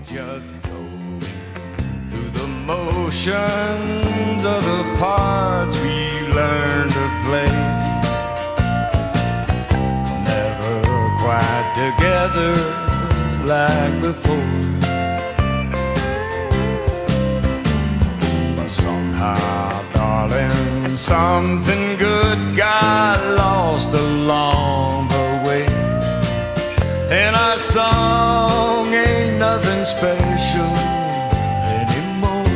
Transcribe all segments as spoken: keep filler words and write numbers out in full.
just go through the motions of the parts we learned to play. Never quite together like before, but somehow, darling, something good got lost along the way, and our song ain't nothing special anymore.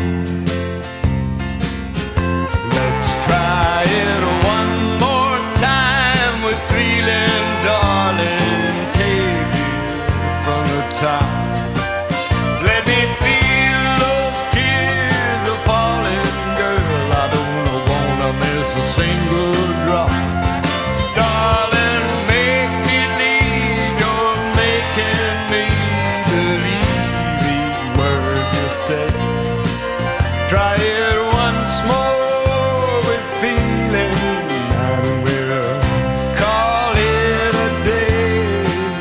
Let's try it one more time with feeling, darling. Take it from the top. Let me feel those tears are falling, girl. I don't wanna miss a single drop. Darling, make believe you're making me believe each word you say. Try it once more with feeling, and we'll call it a day.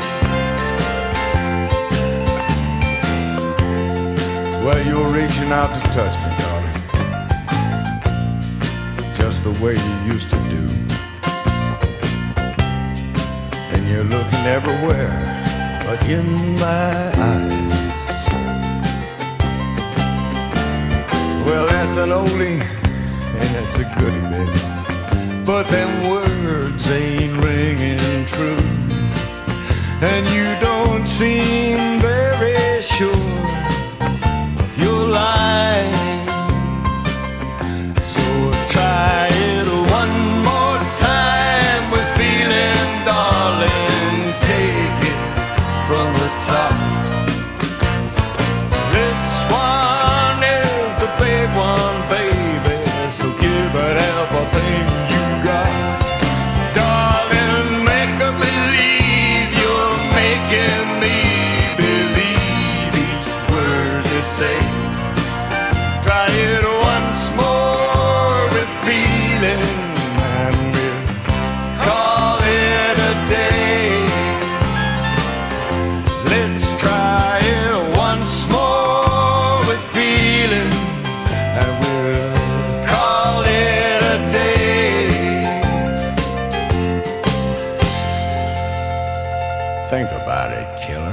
Well, you're reaching out to touch me, darling, just the way you used to do. And you're looking everywhere but in my eyes. Well, that's an oldie and that's a goodie, baby, but them words ain't ringing true, and you don't seem very sure of your line. So try it one more time with feeling, darling. Take it from the top. This one is the big one, baby, so give it everything you got. Darling, make a believe you're making me believe each word you say. Try it once more with feeling, and we'll call it a day. Let's try it once more with feeling, and we'll call it a day. Think about it, killer.